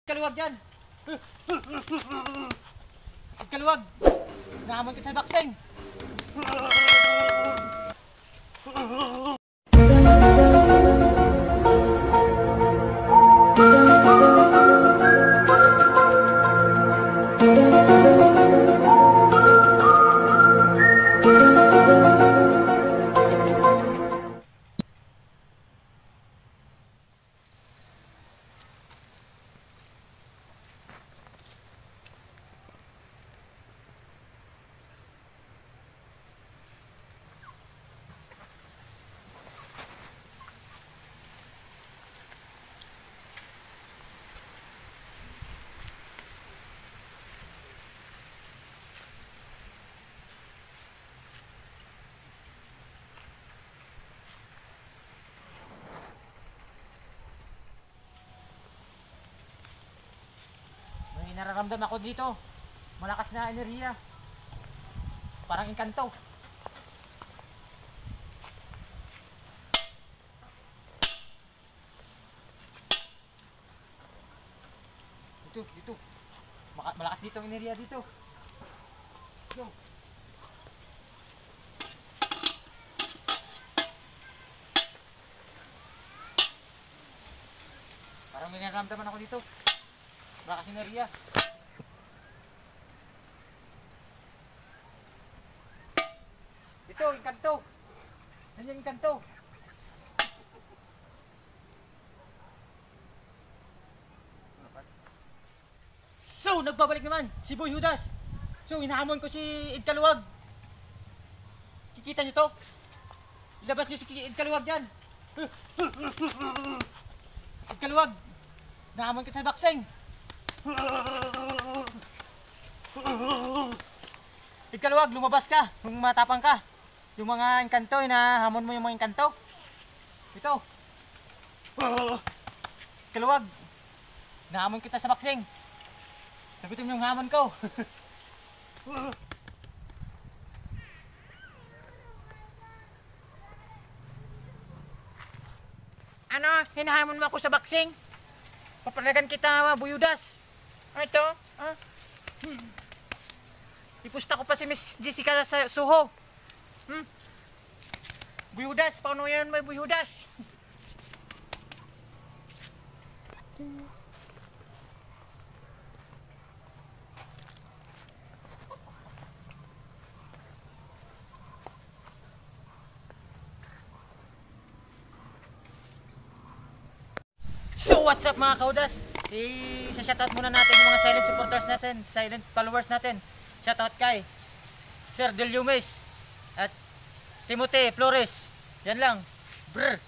Kaluwag dyan! Kaluwag! Nahamon kita sa bakseng! Nararamdam ako dito. Malakas na enerhiya. Parang engkanto. Dito. Malakas dito ang enerhiya dito. Go. Parang may nararamdaman ako dito. Malakas enerhiya. Ito, engkanto. Yan yung engkanto. So, nagbabalik naman si Boy Judas. So, hinahamon ko si Ed Kaluwag. Kikita nyo to? Ilabas nyo si Ed Kaluwag dyan. Ed Kaluwag, nahamon kita sa bakseng. Ed Kaluwag, lumabas ka kung matapang ka. Yung mga engkanto, hinahamon mo yung mga engkanto. Ito. Ed Kaluwag, nahamon kita sa bakseng. Sagutin mo yung hamon ko. Ano? Hinahamon mo ako sa bakseng? Papalagan kita, Boy Judas. Ano ito? Ipusta ko pa si Miss Jessica sa Suho. Boy Judas, paano yan may Boy Judas? So what's up mga kaudas? Shoutout muna natin yung mga silent supporters natin, silent followers natin. Shoutout kay Sir Del Yumes at Timothy Flores. Yan lang. Brr.